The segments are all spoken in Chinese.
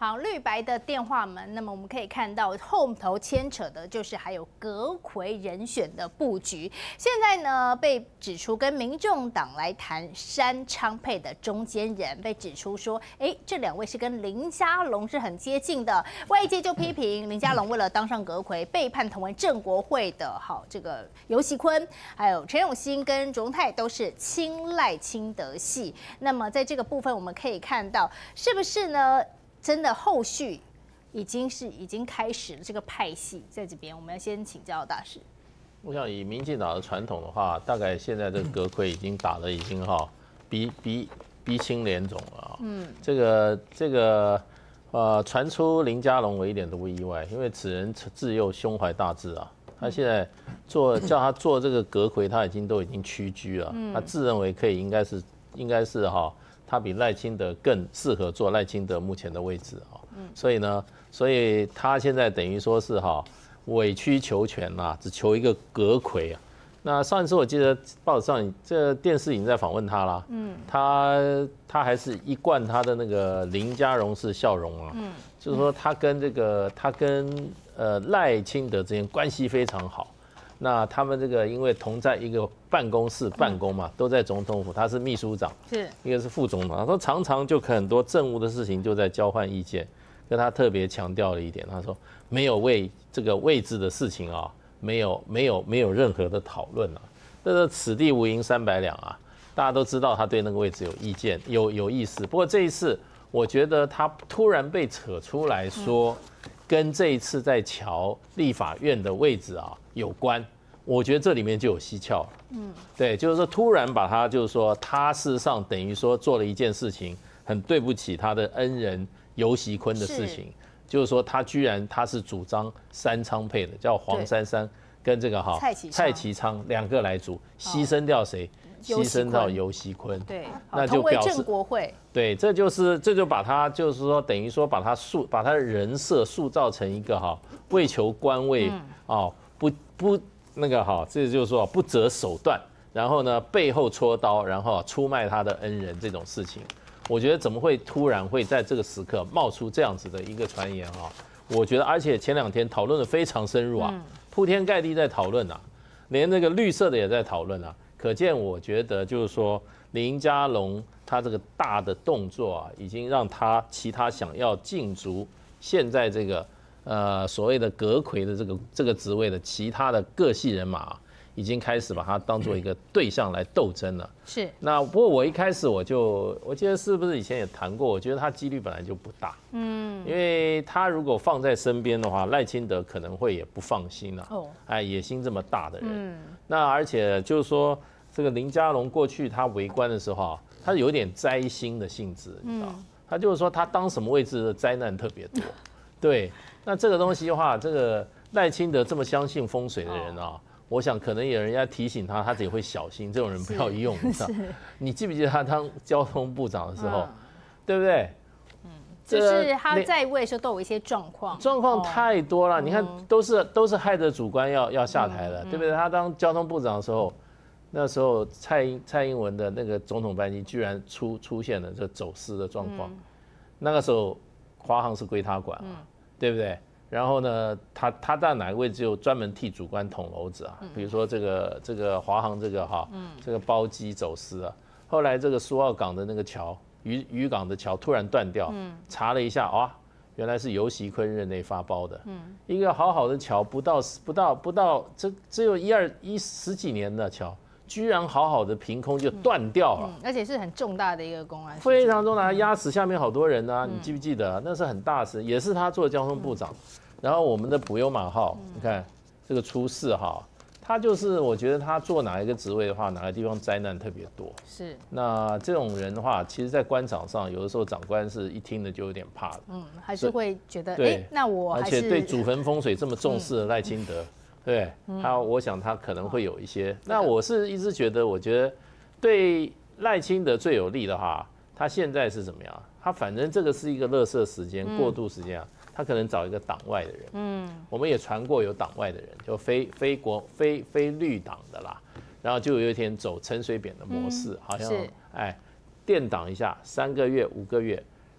好，绿白的电话门，那么我们可以看到后头牵扯的就是还有阁揆人选的布局。现在呢，被指出跟民众党来谈山昌配的中间人，被指出说，这两位是跟林佳龙是很接近的。外界就批评林佳龙为了当上阁揆，背叛同为正国会的这个游锡堃，还有陈永新跟卓荣泰都是亲赖清德系。那么在这个部分，我们可以看到，是不是呢？真的后续已经开始了这个派系，在这边我们要先请教大师。 我想以民进党的传统的话，大概现在这个阁揆已经打得已经逼清联总了啊。这个传出林佳龙我一点都不意外，因为此人自幼胸怀大志啊。他现在叫他做这个阁揆，他都已经屈居了。他自认为可以，应该是他比赖清德更适合做赖清德目前的位置啊，所以他现在等于说是委曲求全啦，只求一个阁揆啊。那上一次我记得报纸上这电视已经在访问他啦，他还是一贯他的那个林佳龙式笑容啊，就是说他跟赖清德之间关系非常好。那他们这个因为同在一个办公室办公嘛，都在总统府，他是秘书长，一个是副总统，他说常常就很多政务的事情就在交换意见，跟他特别强调了一点，他说没有为这个位置的事情啊，没有任何的讨论啊，这是此地无银300两啊，大家都知道他对那个位置有意见有意思，不过这一次我觉得他突然被扯出来说，跟这一次在瞧立法院的位置啊有关，我觉得这里面就有蹊跷了。对，就是说突然把他，就是说他事实上等于说做了一件事情，很对不起他的恩人游锡堃的事情，就是说他居然是主张山昌配的，叫黄珊珊跟这个蔡其昌两个来组，牺牲掉谁？牺牲到游锡堃， 对， 那就表示正国会， 对，这就把他就是说等于说把他的人设塑造成一个为求官位不那个这就是说不择手段，然后呢背后戳刀，然后出卖他的恩人这种事情，我觉得怎么会突然会在这个时刻冒出这样子的一个传言我觉得而且前2天讨论的非常深入啊，铺天盖地在讨论啊，连那个绿色的也在讨论啊。可见，我觉得就是说，林佳龙他这个大的动作啊，已经让他其他想要竞逐现在这个所谓的阁揆的这个职位的其他的各系人马，已经开始把他当做一个对象来斗争了。 是。 那不过我一开始我记得是不是以前也谈过，我觉得他几率本来就不大。因为他如果放在身边的话，赖清德可能会也不放心啊。野心这么大的人。那而且就是说。这个林佳龙过去他为官的时候他有点灾星的性质，你知道，他就是说他当什么位置的灾难特别多。对，那这个东西的话，这个赖清德这么相信风水的人我想可能有人家提醒他，他自己会小心，这种人不要用。你记不记得他当交通部长的时候，对不对？ 就是他在位的时候都有一些状况太多了。你看，都是害得主官要下台了，对不对？他当交通部长的时候。那时候蔡英文的那个总统班机居然出现了这走私的状况，那个时候华航是归他管对不对？然后呢，他在哪个位置就专门替主官捅娄子比如说这个华航这个包机走私啊，后来这个苏澳港的那个桥渔港的桥突然断掉，查了一下原来是游锡堃任内发包的，一个好好的桥不到这只有十几年的桥。居然好好的凭空就断掉了， 而且是很重大的一个公安， 非常重大，压死下面好多人你记不记得？那是很大事，也是他做交通部长。然后我们的普悠玛号，你看这个出事他就是我觉得他做哪一个职位的话，哪个地方灾难特别多。 是。那这种人的话，其实在官场上，有的时候长官是一听了就有点怕的， 还是会觉得那我而且对祖坟风水这么重视的赖清德。对我想他可能会有一些。那我是一直觉得对赖清德最有利的他现在是怎么样？他反正这个是一个垃圾时间、过渡时间他可能找一个党外的人。我们也传过有党外的人，就非绿党的啦。然后就有一天走陈水扁的模式，好像垫挡一下3个月、5个月，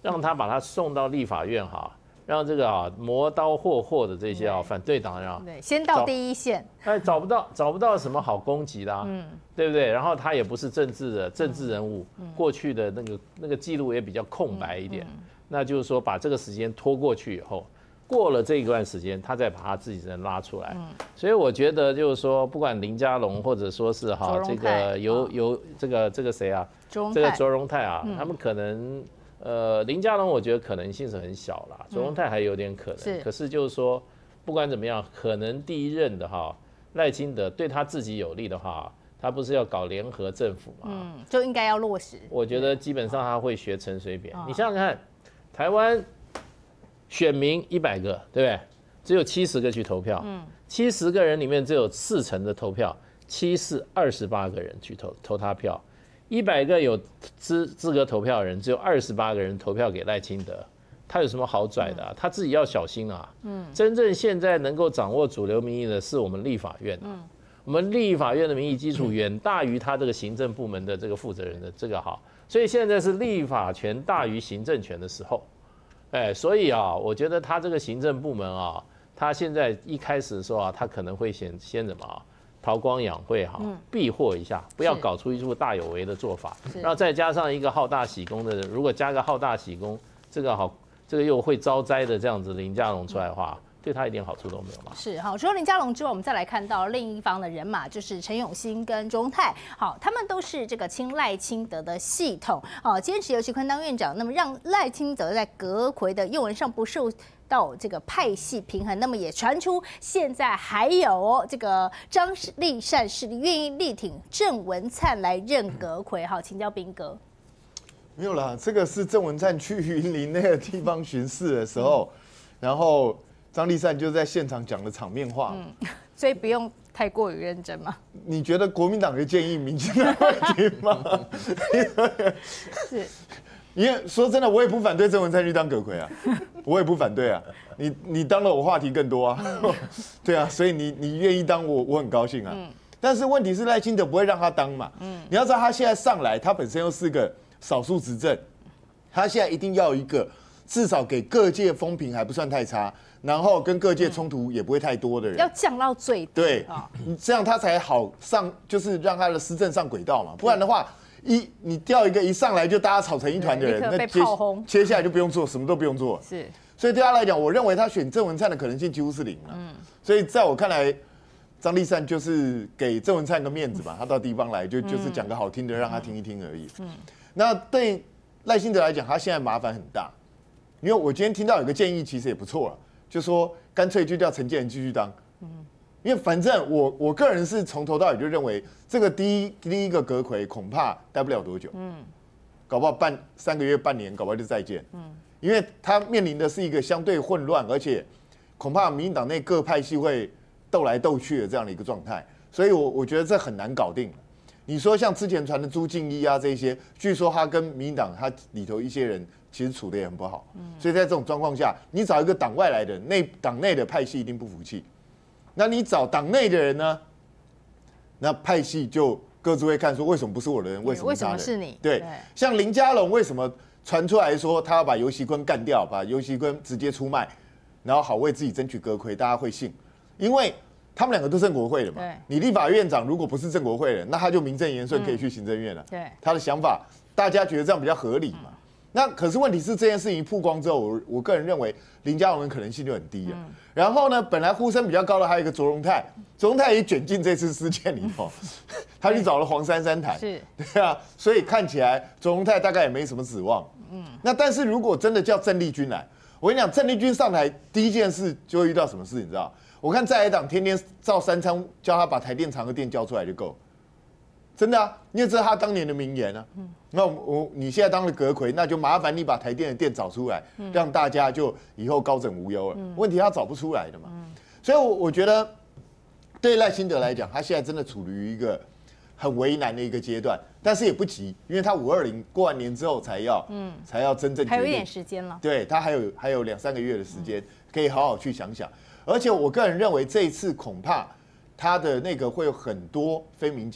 让他把他送到立法院哈，让这个磨刀霍霍的这些反对党人对，先到第一线， 找不到什么好攻击的，对不对？然后他也不是政治人物，过去的那个记录也比较空白一点，那就是说把这个时间拖过去以后。过了这一段时间，他再把他自己人拉出来，所以我觉得就是说，不管林佳龙或者说是这个由这个谁啊，这个卓荣泰啊，他们可能林佳龙我觉得可能性是很小啦，卓荣泰还有点可能，可是就是说不管怎么样，可能第一任的赖清德对他自己有利的话，他不是要搞联合政府嘛， 就应该要落实。 我觉得基本上他会学陈水扁，你想想看，台湾。选民100个，对不对？只有70个去投票，70个人里面只有40%的投票，7是28个人去投他票，100个有资格投票的人，只有28个人投票给赖清德，他有什么好拽的他自己要小心啊。真正现在能够掌握主流民意的是我们立法院我们立法院的民意基础远大于他这个行政部门的这个负责人的这个所以现在是立法权大于行政权的时候。所以我觉得他这个行政部门他现在一开始的时候他可能会先什么韬光养晦避祸一下，不要搞出一出大有为的做法。然后再加上一个好大喜功的人，如果加个好大喜功，这个又会招灾的这样子林佳龙出来的话。对他一点好处都没有嘛？ 是除了林佳龙之外，我们再来看到另一方的人马，就是陈永新跟钟泰。他们都是这个亲赖清德的系统，坚持由徐坤当院长，那么让赖清德在阁揆的用人上不受到这个派系平衡。那么也传出现在还有这个张立善是愿意力挺郑文灿来任阁揆。请教彬哥。 没有啦，这个是郑文灿去云林那个地方巡视的时候，然后。张立善就在现场讲了场面话， 所以不用太过于认真嘛？ 你觉得国民党的建议，民进党会听吗？ 是， 因为说真的，我也不反对郑文灿去当阁揆啊，我也不反对啊。你当了我话题更多啊，对啊，所以你愿意当我很高兴啊。但是问题是赖清德不会让他当嘛？你要知道他现在上来，他本身又是个少数执政，他现在一定要有一个至少给各界风评还不算太差。然后跟各界冲突也不会太多的人， 要降到最低， 对，这样他才好上，就是让他的施政上轨道嘛。不然的话，你调一个一上来就大家吵成一团的人， 那接下来就不用做，什么都不用做。 是， 所以对他来讲，我认为他选郑文灿的可能性几乎是0了。所以在我看来，张立善就是给郑文灿个面子嘛，他到地方来就是讲个好听的，让他听一听而已。那对赖清德来讲，他现在麻烦很大，因为我今天听到有个建议，其实也不错了。就说干脆就叫陈建仁继续当，因为反正我个人是从头到尾就认为这个第一个阁揆恐怕待不了多久，搞不好3个月半年，搞不好就再见，因为他面临的是一个相对混乱，而且恐怕民进党内各派系会斗来斗去的这样的一个状态，所以我觉得这很难搞定。你说像之前传的朱敬一这些，据说他跟民进党他里头一些人。其实处的也很不好，所以在这种状况下，你找一个党外来的党内的派系一定不服气，那你找党内的人呢？那派系就各自会看说，为什么不是我的人，为什么是你？ 对，像林佳龙为什么传出来说他要把游锡堃干掉，把游锡堃直接出卖，然后好为自己争取阁揆，大家会信，因为他们2个都是正国会的嘛。你立法院长如果不是正国会的，那他就名正言顺可以去行政院了。对，他的想法大家觉得这样比较合理嘛。那可是问题是这件事情曝光之后，我个人认为林佳龙的可能性就很低了。然后呢，本来呼声比较高的还有一个卓荣泰，卓荣泰也卷进这次事件里头，他去找了黄珊珊谈，对啊，所以看起来卓荣泰大概也没什么指望。那但是如果真的叫郑丽君来，我跟你讲，郑丽君上台第一件事就会遇到什么事，你知道？我看在野党天天照三餐叫他把台电长和电交出来就够。真的啊，因为这是他当年的名言啊。那你现在当了阁揆，那就麻烦你把台电的电找出来，让大家就以后高枕无忧了。问题他找不出来的嘛。所以我觉得对赖清德来讲，他现在真的处于一个很为难的一个阶段，但是也不急，因为他520过完年之后才要真正决定， 还有一点时间了。 对，他还有2-3个月的时间，可以好好去想想。而且我个人认为这一次恐怕他的那个会有很多非民进党的人。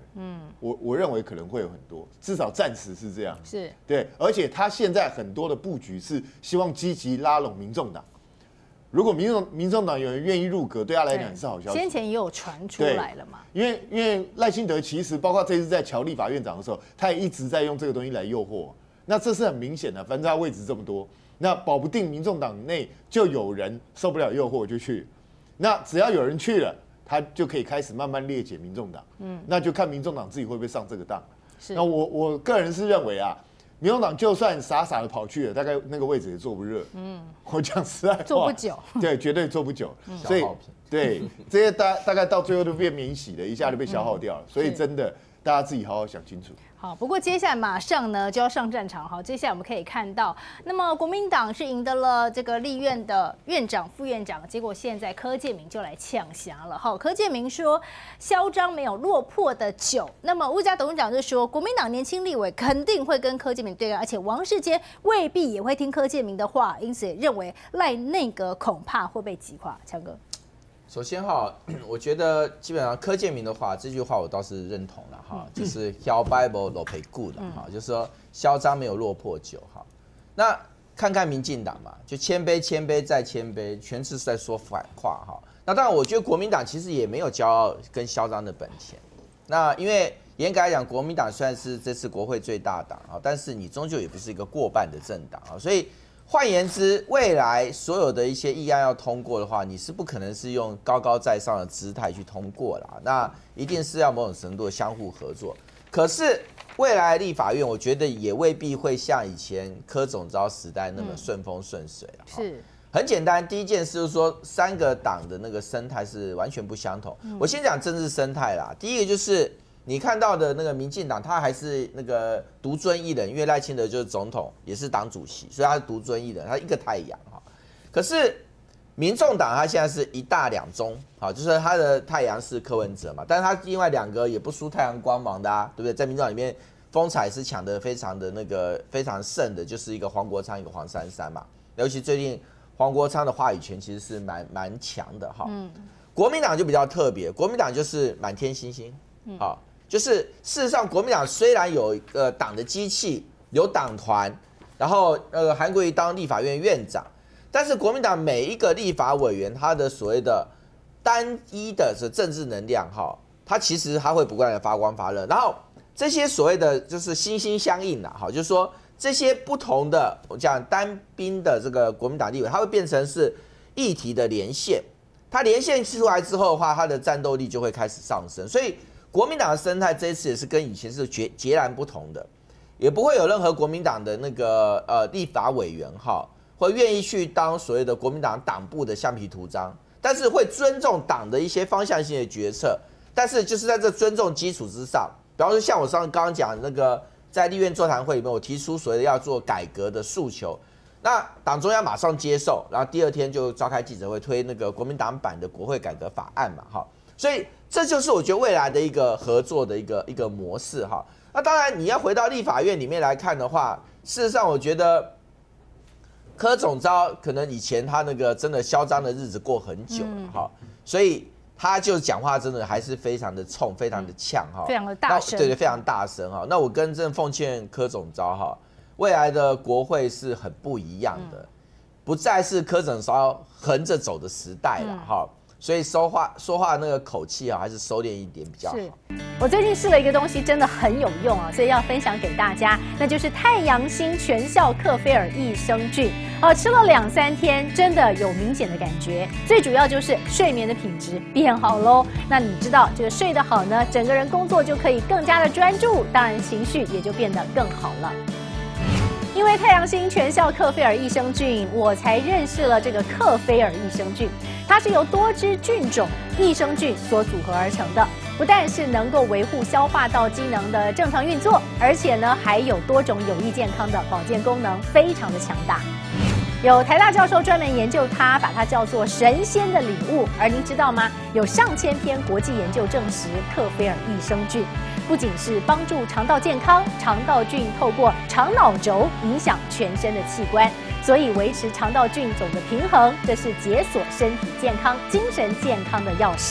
我认为可能会有很多，至少暂时是这样。 是对，而且他现在很多的布局是希望积极拉拢民众党。如果民众党有人愿意入阁，对他来讲是好消息。 先前也有传出来了嘛。 因为赖清德其实包括这次在乔立法院长的时候，他也一直在用这个东西来诱惑。那这是很明显的，反正他位置这么多，那保不定民众党内就有人受不了诱惑就去。那只要有人去了，他就可以开始慢慢裂解民众党。那就看民众党自己会不会上这个当。那我个人是认为啊。民众党就算傻傻的跑去了，大概那个位置也坐不热。我讲实在话， 坐不久。 对，绝对坐不久。所以，对这些大概到最后都变免洗了，一下就被消耗掉了。所以真的，大家自己好好想清楚。 好，不过接下来马上呢就要上战场。好，接下来我们可以看到，那么国民党是赢得了这个立院的院长、副院长，结果现在柯建铭就来呛虾了。好，柯建铭说嚣张没有落魄的酒。那么吴家董事长就说，国民党年轻立委肯定会跟柯建铭对干，而且王世坚未必也会听柯建铭的话，因此也认为赖内阁恐怕会被击垮。强哥。 首先哈，我觉得基本上柯建铭的话，这句话我倒是认同了哈，就是嚣Bible 都赔顾的哈，就是说嚣张没有落魄酒哈。那看看民进党嘛，就谦卑、谦卑再谦卑，全是在说反话哈。那当然，我觉得国民党其实也没有骄傲跟嚣张的本钱。那因为严格来讲，国民党虽然是这次国会最大党啊，但是你终究也不是一个过半的政党啊，所以。换言之，未来所有的一些议案要通过的话，你是不可能是用高高在上的姿态去通过啦，那一定是要某种程度的相互合作。可是未来立法院，我觉得也未必会像以前柯总召时代那么顺风顺水了。是，很简单，第一件事就是说，三个党的那个生态是完全不相同。我先讲政治生态啦，第一个就是。你看到的那个民进党，他还是那个独尊一人，因为赖清德就是总统，也是党主席，所以他是独尊一人，他一个太阳哈。可是民众党他现在是一大两中，好，就是他的太阳是柯文哲嘛，但是他另外两个也不输太阳光芒的啊，对不对？在民众党里面风采是抢得非常的那个非常盛的，就是一个黄国昌，一个黄珊珊嘛。尤其最近黄国昌的话语权其实是蛮强的哈。国民党就比较特别，国民党就是满天星星，好。就是事实上，国民党虽然有一个党的机器，有党团，然后韩国瑜当立法院院长，但是国民党每一个立法委员，他的所谓的单一的政治能量，哈，他其实他会不断的发光发热。然后这些所谓的就是心心相印啦，哈，就是说这些不同的我讲单兵的这个国民党立委，他会变成是议题的连线，他连线出来之后的话，他的战斗力就会开始上升，所以。国民党的生态这一次也是跟以前是截然不同的，也不会有任何国民党的那个立法委员哈，会愿意去当所谓的国民党党部的橡皮图章，但是会尊重党的一些方向性的决策，但是就是在这尊重基础之上，比方说像我刚刚讲那个在立院座谈会里面，我提出所谓的要做改革的诉求，那党中央马上接受，然后第二天就召开记者会推那个国民党版的国会改革法案嘛，哈，所以。这就是我觉得未来的一个合作的一个模式哈。那当然你要回到立法院里面来看的话，事实上我觉得柯总召可能以前他那个真的嚣张的日子过很久了哈，所以他就讲话真的还是非常的冲，非常的呛哈， 非常的大声， 对，非常大声哈。那我真正奉劝柯总召哈，未来的国会是很不一样的，不再是柯总召横着走的时代了哈。所以说话那个口气啊，还是收敛一点比较好。 我最近试了一个东西，真的很有用啊，所以要分享给大家，那就是太阳星全效克菲尔益生菌。吃了2-3天，真的有明显的感觉。最主要就是睡眠的品质变好喽。那你知道这个睡得好呢，整个人工作就可以更加的专注，当然情绪也就变得更好了。因为太阳星全效克菲尔益生菌，我才认识了这个克菲尔益生菌。它是由多支菌种益生菌所组合而成的，不但是能够维护消化道机能的正常运作，而且呢还有多种有益健康的保健功能，非常的强大。有台大教授专门研究它，把它叫做神仙的礼物。而您知道吗？有上千篇国际研究证实，克菲尔益生菌不仅是帮助肠道健康，肠道菌透过肠脑轴影响全身的器官，所以维持肠道菌种的平衡，这是解锁身体健康、精神健康的钥匙。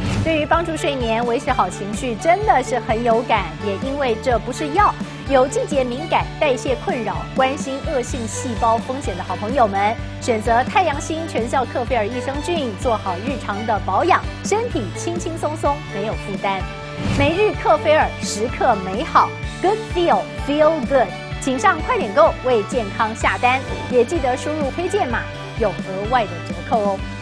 对于帮助睡眠、维持好情绪，真的是很有感。也因为这不是药，有季节敏感、代谢困扰、关心恶性细胞风险的好朋友们，选择太阳星全效克菲尔益生菌，做好日常的保养，身体轻轻松松，没有负担。每日克菲尔，时刻美好 ，Good Feel Feel Good， 请上快点购为健康下单，也记得输入推荐码，有额外的折扣哦。